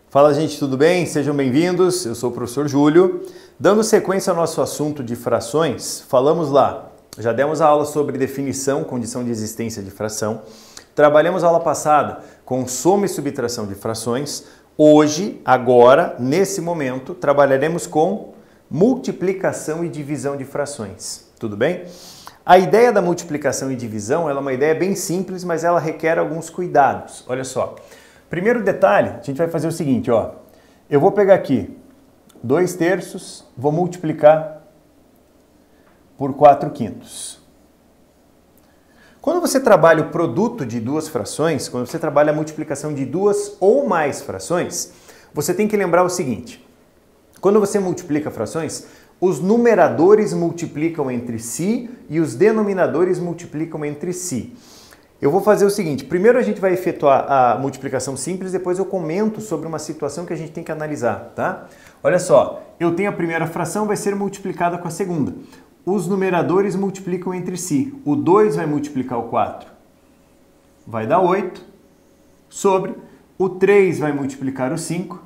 Fala, gente, tudo bem? Sejam bem-vindos. Eu sou o professor Júlio. Dando sequência ao nosso assunto de frações, falamos lá, já demos a aula sobre definição, condição de existência de fração. Trabalhamos a aula passada com soma e subtração de frações. Hoje, agora, nesse momento, trabalharemos com multiplicação e divisão de frações. Tudo bem? A ideia da multiplicação e divisão ela é uma ideia bem simples, mas ela requer alguns cuidados. Olha só. Primeiro detalhe, a gente vai fazer o seguinte, ó. Eu vou pegar aqui 2/3, vou multiplicar por 4/5. Quando você trabalha o produto de duas frações, quando você trabalha a multiplicação de duas ou mais frações, você tem que lembrar o seguinte. Quando você multiplica frações, os numeradores multiplicam entre si e os denominadores multiplicam entre si. Eu vou fazer o seguinte, primeiro a gente vai efetuar a multiplicação simples, depois eu comento sobre uma situação que a gente tem que analisar, tá? Olha só, eu tenho a primeira fração, vai ser multiplicada com a segunda. Os numeradores multiplicam entre si. O 2 vai multiplicar o 4, vai dar 8, sobre o 3 vai multiplicar o 5,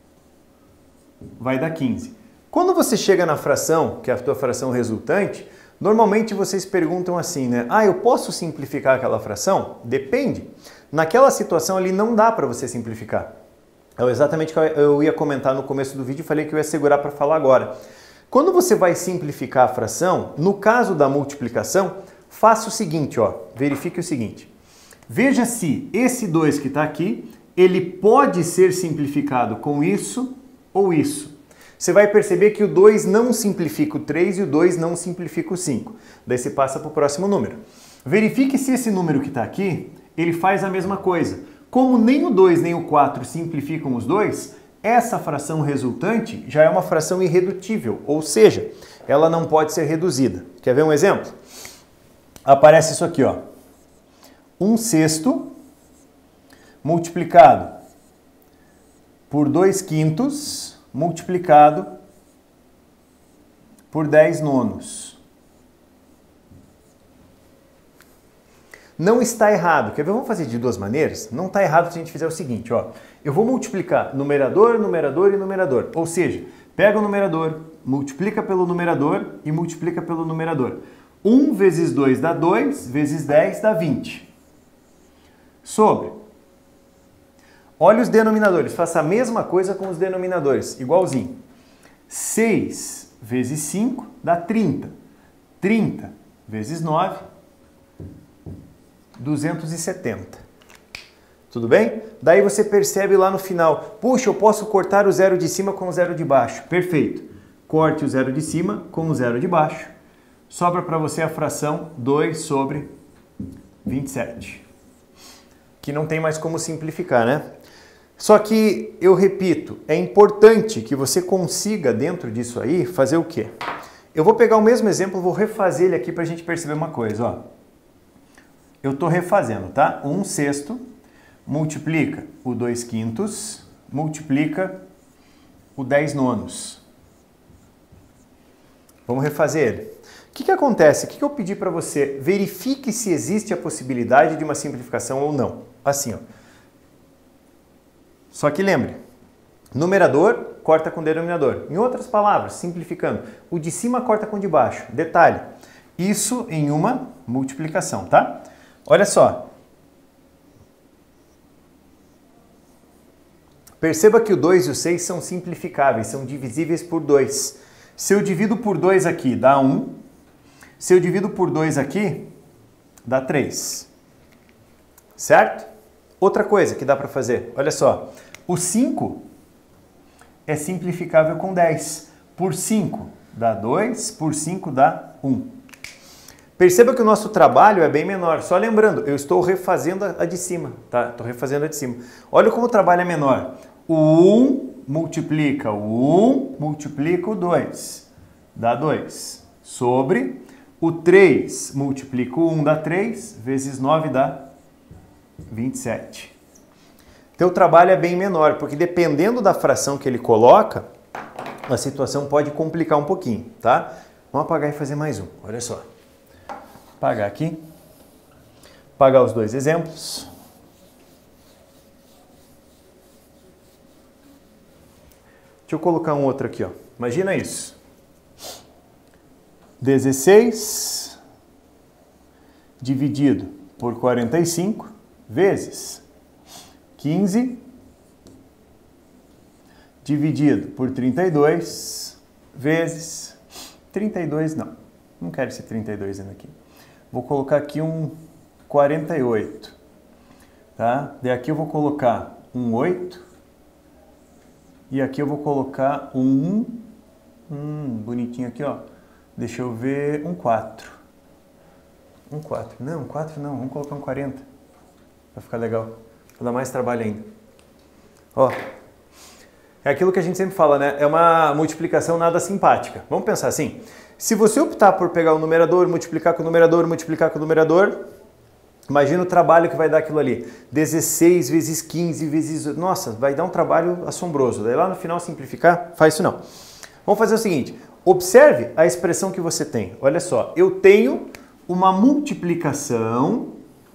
vai dar 15. Quando você chega na fração, que é a tua fração resultante, normalmente vocês perguntam assim, né? Ah, eu posso simplificar aquela fração? Depende. Naquela situação ali não dá para você simplificar. É exatamente o que eu ia comentar no começo do vídeo e falei que eu ia segurar para falar agora. Quando você vai simplificar a fração, no caso da multiplicação, faça o seguinte, ó, verifique o seguinte. Veja se esse 2 que está aqui, ele pode ser simplificado com isso ou isso. Você vai perceber que o 2 não simplifica o 3 e o 2 não simplifica o 5. Daí você passa para o próximo número. Verifique se esse número que está aqui, ele faz a mesma coisa. Como nem o 2 nem o 4 simplificam os dois, essa fração resultante já é uma fração irredutível, ou seja, ela não pode ser reduzida. Quer ver um exemplo? Aparece isso aqui, ó. 1/6 multiplicado por 2/5 multiplicado por 10/9. Não está errado. Quer ver? Vamos fazer de duas maneiras? Não está errado se a gente fizer o seguinte, ó. Eu vou multiplicar numerador, numerador e numerador. Ou seja, pega o numerador, multiplica pelo numerador e multiplica pelo numerador. 1 vezes 2 dá 2, vezes 10 dá 20. Sobre. Olha os denominadores, faça a mesma coisa com os denominadores, igualzinho. 6 vezes 5 dá 30. 30 vezes 9, 270. Tudo bem? Daí você percebe lá no final, puxa, eu posso cortar o zero de cima com o zero de baixo. Perfeito. Corte o zero de cima com o zero de baixo. Sobra para você a fração 2/27. Que não tem mais como simplificar, né? Só que, eu repito, é importante que você consiga, dentro disso aí, fazer o quê? Eu vou pegar o mesmo exemplo, vou refazer ele aqui para a gente perceber uma coisa, ó. Eu estou refazendo, tá? 1/6 multiplica o 2/5 multiplica o 10/9. Vamos refazer ele. O que acontece? O que eu pedi para você? Verifique se existe a possibilidade de uma simplificação ou não. Assim, ó. Só que lembre, numerador corta com denominador. Em outras palavras, simplificando, o de cima corta com o de baixo. Detalhe, isso em uma multiplicação, tá? Olha só. Perceba que o 2 e o 6 são simplificáveis, são divisíveis por 2. Se eu divido por 2 aqui, dá 1. Se eu divido por 2 aqui, dá 3. Certo? Outra coisa que dá para fazer, olha só. O 5 é simplificável com 10. Por 5 dá 2, por 5 dá 1. Perceba que o nosso trabalho é bem menor. Só lembrando, eu estou refazendo a de cima, tá? Estou refazendo a de cima. Olha como o trabalho é menor. O 1 multiplica o 1, multiplica o 2. Dá 2. Sobre o 3 multiplica o 1, dá 3, vezes 9 dá 27. Teu trabalho é bem menor, porque dependendo da fração que ele coloca, a situação pode complicar um pouquinho, tá? Vamos apagar e fazer mais um, olha só. Apagar aqui. Apagar os dois exemplos. Deixa eu colocar um outro aqui, ó. Imagina isso. 16 dividido por 45 vezes 15 dividido por 32 vezes 32, não quero esse 32 ainda aqui. Vou colocar aqui um 48, tá? Daí aqui eu vou colocar um 8 e aqui eu vou colocar um bonitinho aqui, ó. Deixa eu ver, um 4. Um 4. Não, um 4 não, vamos colocar um 40. Vai ficar legal. Vou dar mais trabalho ainda. Ó, é aquilo que a gente sempre fala, né? É uma multiplicação nada simpática. Vamos pensar assim. Se você optar por pegar o numerador, multiplicar com o numerador, multiplicar com o numerador, imagina o trabalho que vai dar aquilo ali. 16 vezes 15 vezes... Nossa, vai dar um trabalho assombroso. Daí lá no final simplificar, faz isso não. Vamos fazer o seguinte. Observe a expressão que você tem. Olha só, eu tenho uma multiplicação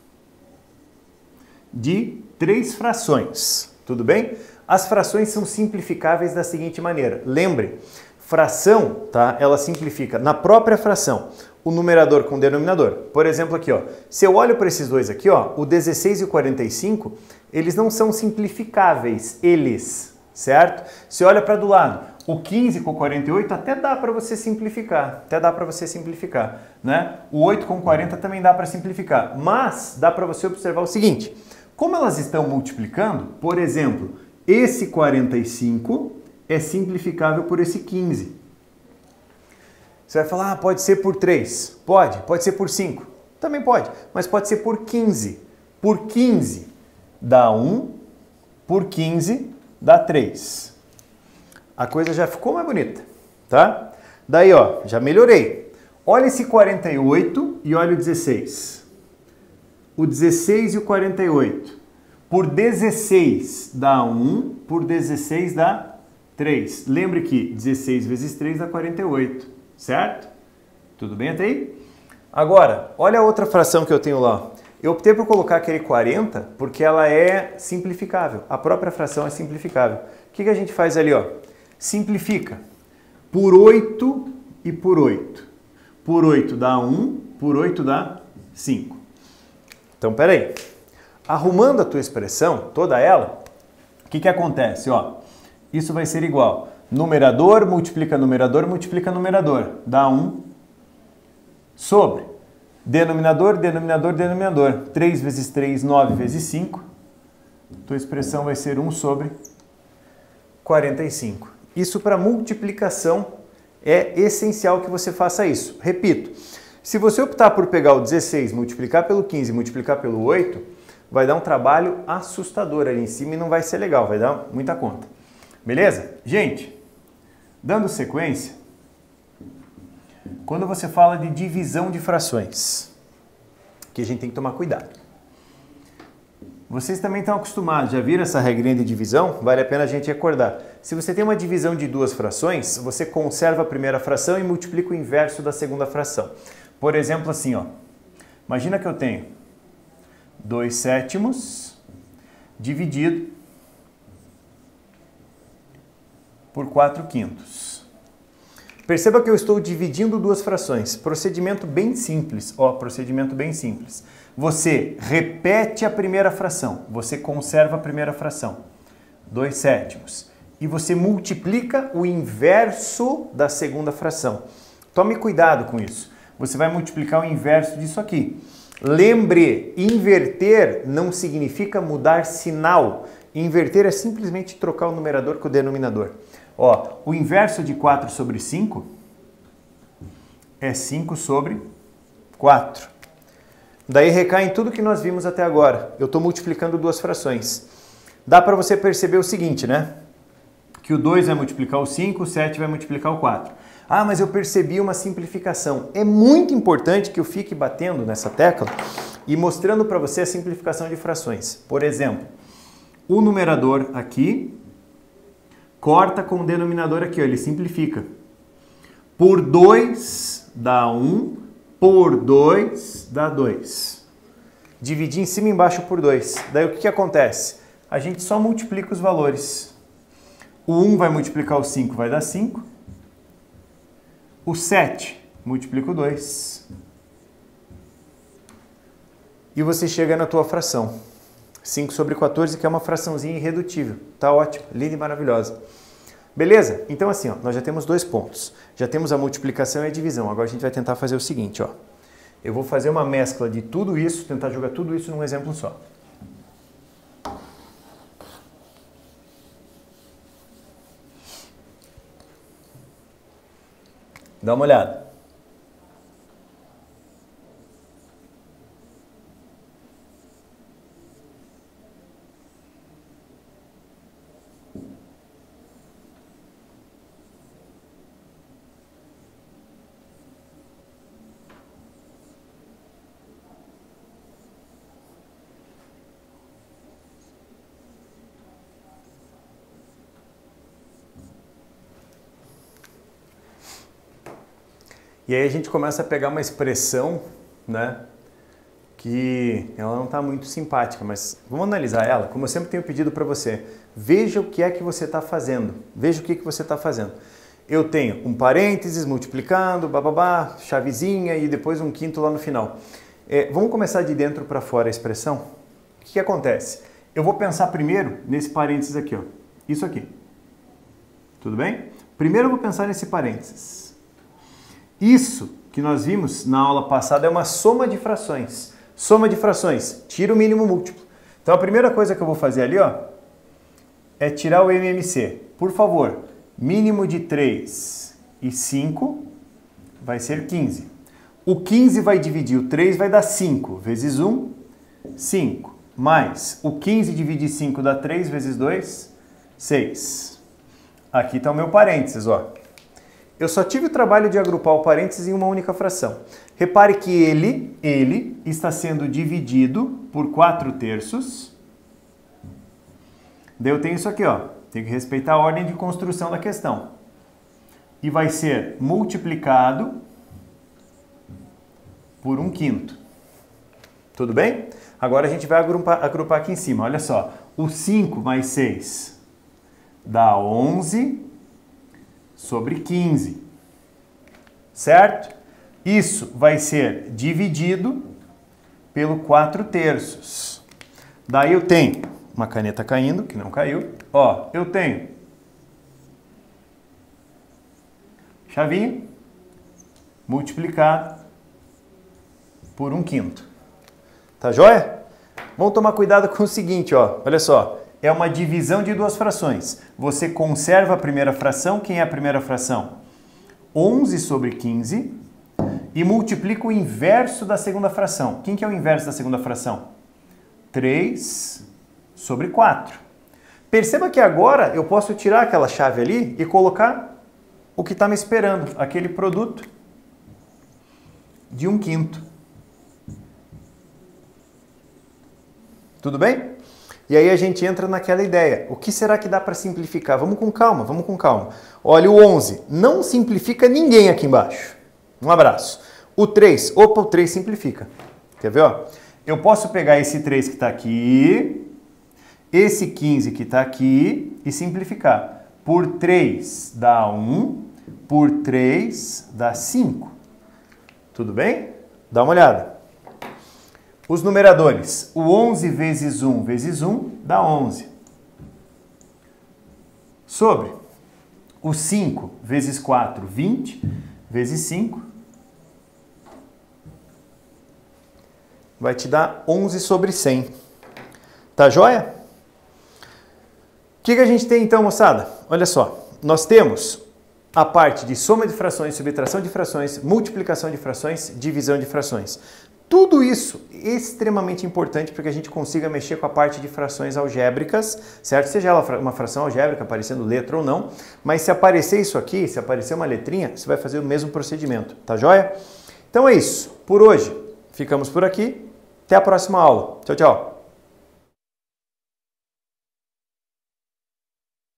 de 3 frações. Tudo bem? As frações são simplificáveis da seguinte maneira. Lembre, fração, tá? Ela simplifica na própria fração o numerador com o denominador. Por exemplo, aqui, ó. Se eu olho para esses dois aqui, ó, o 16 e o 45, eles não são simplificáveis, certo? Se olha para do lado, o 15 com o 48 até dá para você simplificar, né? O 8 com o 40 também dá para simplificar, mas dá para você observar o seguinte, como elas estão multiplicando, por exemplo, esse 45 é simplificável por esse 15. Você vai falar, pode ser por 3. Pode ser por 5. Também pode, mas pode ser por 15. Por 15 dá 1, por 15 dá 3. A coisa já ficou mais bonita, tá? Daí, ó, já melhorei. Olha esse 48 e olha o 16. O 16 e o 48. Por 16 dá 1, por 16 dá 3. Lembre que 16 vezes 3 dá 48, certo? Tudo bem até aí? Agora, olha a outra fração que eu tenho lá. Eu optei por colocar aquele 40 porque ela é simplificável. A própria fração é simplificável. O que a gente faz ali, ó? Simplifica. Por 8 e por 8. Por 8 dá 1, por 8 dá 5. Então, peraí. Arrumando a tua expressão, toda ela, o que acontece? Ó, isso vai ser igual. Numerador multiplica numerador, multiplica numerador. Dá 1 sobre denominador, denominador, denominador. 3 vezes 3, 9 vezes 5. Tua expressão vai ser 1 sobre 45. Isso para multiplicação é essencial que você faça isso. Repito, se você optar por pegar o 16, multiplicar pelo 15, multiplicar pelo 8, vai dar um trabalho assustador ali em cima e não vai ser legal, vai dar muita conta. Beleza? Gente, dando sequência, quando você fala de divisão de frações, que a gente tem que tomar cuidado. Vocês também estão acostumados, já viram essa regrinha de divisão? Vale a pena a gente recordar. Se você tem uma divisão de 2 frações, você conserva a primeira fração e multiplica o inverso da segunda fração. Por exemplo, assim, ó. Imagina que eu tenho 2/7 dividido por 4/5. Perceba que eu estou dividindo 2 frações. Procedimento bem simples. Ó, procedimento bem simples. Você repete a primeira fração. Você conserva a primeira fração. 2/7. E você multiplica o inverso da segunda fração. Tome cuidado com isso. Você vai multiplicar o inverso disso aqui. Lembre, inverter não significa mudar sinal. Inverter é simplesmente trocar o numerador com o denominador. Ó, o inverso de 4 sobre 5 é 5 sobre 4. Daí recai em tudo que nós vimos até agora. Eu estou multiplicando 2 frações. Dá para você perceber o seguinte, né? Que o 2 vai multiplicar o 5, o 7 vai multiplicar o 4. Ah, mas eu percebi uma simplificação. É muito importante que eu fique batendo nessa tecla e mostrando para você a simplificação de frações. Por exemplo, o numerador aqui corta com o denominador aqui, ó, ele simplifica. Por 2 dá 1, por 2 dá 2. Dividir em cima e embaixo por 2. Daí o que acontece? A gente só multiplica os valores. O 1 vai multiplicar o 5, vai dar 5. O 7 multiplica o 2. E você chega na tua fração. 5 sobre 14, que é uma fraçãozinha irredutível. Tá ótimo, linda e maravilhosa. Beleza? Então assim, ó, nós já temos 2 pontos. Já temos a multiplicação e a divisão. Agora a gente vai tentar fazer o seguinte, ó. Eu vou fazer uma mescla de tudo isso, tentar jogar tudo isso num exemplo só. Dá uma olhada. E aí a gente começa a pegar uma expressão, né, que ela não está muito simpática, mas vamos analisar ela, como eu sempre tenho pedido para você. Veja o que é que você está fazendo. Veja o que você está fazendo. Eu tenho um parênteses multiplicando, bababá, chavezinha e depois um quinto lá no final. Vamos começar de dentro para fora a expressão? O que acontece? Eu vou pensar primeiro nesse parênteses aqui, ó. Isso aqui. Tudo bem? Primeiro eu vou pensar nesse parênteses. Isso que nós vimos na aula passada é uma soma de frações. Soma de frações, tira o mínimo múltiplo. Então a primeira coisa que eu vou fazer ali, ó, é tirar o MMC. Por favor, mínimo de 3 e 5 vai ser 15. O 15 vai dividir o 3, vai dar 5 vezes 1, 5. Mais o 15 dividir 5 dá 3 vezes 2, 6. Aqui está o meu parênteses, ó. Eu só tive o trabalho de agrupar o parênteses em uma única fração. Repare que ele está sendo dividido por 4/3. Daí eu tenho isso aqui, ó. Tenho que respeitar a ordem de construção da questão. E vai ser multiplicado por 1/5. Tudo bem? Agora a gente vai agrupar aqui em cima. Olha só. O 5 mais 6 dá 11 sobre 15. Certo? Isso vai ser dividido pelo 4/3. Daí eu tenho uma caneta caindo, que não caiu. Ó, eu tenho chavinha multiplicado por 1/5. Tá joia? Vamos tomar cuidado com o seguinte, ó. Olha só. É uma divisão de 2 frações. Você conserva a primeira fração. Quem é a primeira fração? 11 sobre 15. E multiplica o inverso da segunda fração. Quem que é o inverso da segunda fração? 3 sobre 4. Perceba que agora eu posso tirar aquela chave ali e colocar o que está me esperando. Aquele produto de 1/5. Tudo bem? E aí a gente entra naquela ideia. O que será que dá para simplificar? Vamos com calma, vamos com calma. Olha o 11. Não simplifica ninguém aqui embaixo. Um abraço. O 3. Opa, o 3 simplifica. Quer ver? Ó? Eu posso pegar esse 3 que está aqui, esse 15 que está aqui e simplificar. Por 3 dá 1, por 3 dá 5. Tudo bem? Dá uma olhada. Os numeradores, o 11 vezes 1 vezes 1 dá 11. Sobre o 5 vezes 4, 20, vezes 5, vai te dar 11 sobre 100. Tá joia? O que a gente tem então, moçada? Olha só, nós temos a parte de soma de frações, subtração de frações, multiplicação de frações, divisão de frações. Tudo isso é extremamente importante para que a gente consiga mexer com a parte de frações algébricas, certo? Seja ela uma fração algébrica, aparecendo letra ou não, mas se aparecer isso aqui, se aparecer uma letrinha, você vai fazer o mesmo procedimento, tá joia? Então é isso. Por hoje, ficamos por aqui. Até a próxima aula. Tchau, tchau.